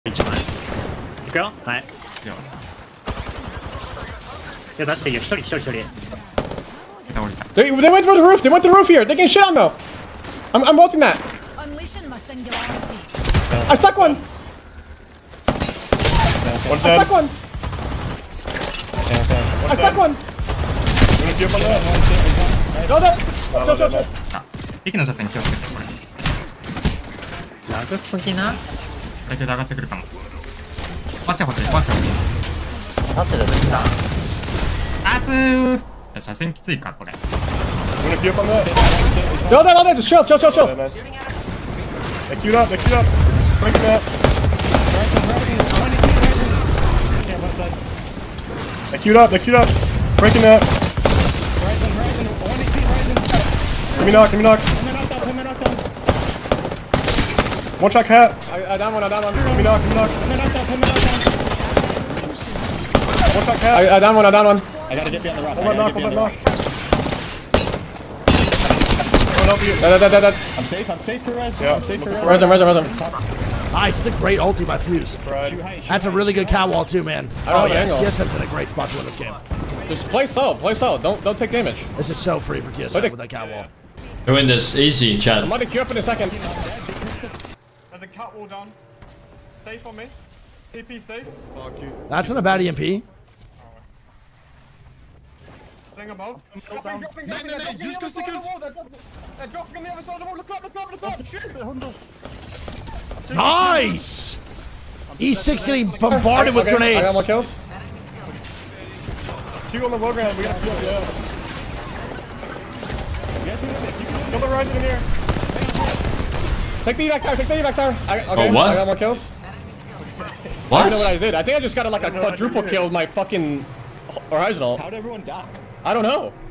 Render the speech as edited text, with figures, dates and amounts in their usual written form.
1枚いくよ。はい。いや出していいよ。一人。 They went for the roof. They went to the roof here. They can shit on though. I'm ulting that. I stuck one. I stuck one. I stuck one. Go there. Go. 駅の車線気をつけて、これ。 ラグすぎな。 大体で上がってくるかも。壊してほしい。壊してほしい。 立ってるべきだ。 熱ー。いや車線きついか、これ。 Go there. Just chill. They queued up. Breaking that. They queued up. Breaking that. Give me knock. One shot hat. I down one. Give me knock. One shot hat. I down one. I gotta get behind the rock. Hold that knock. Dead. I'm safe for res. Yeah. I'm safe for res. Res him. Nice, it's a great ulti by Fuse. That's a really good cow wall too, man. Oh yeah, angle. TSM's in a great spot to win this game. Just play slow. Don't take damage. This is so free for TSM with that cow wall. We win this easy, Chad. I'm gonna queue up in a second. There's a cat wall down. Safe on me. TP safe. That's not a bad EMP. Staying above. Dropping. Just goes to good. They're dropping on the other side of the wall. Look up. Shoot. Nice! E6 getting bombarded with I got grenades. more kills. Two on the low ground. We gotta kill. Yeah. You guys can win this. You can win Kill the this. rise in here. Take the evac tower. Oh, what? I got more kills. What? I don't know what I did. I think I just got like a quadruple kill with my fucking horizontal. How'd everyone die? I don't know.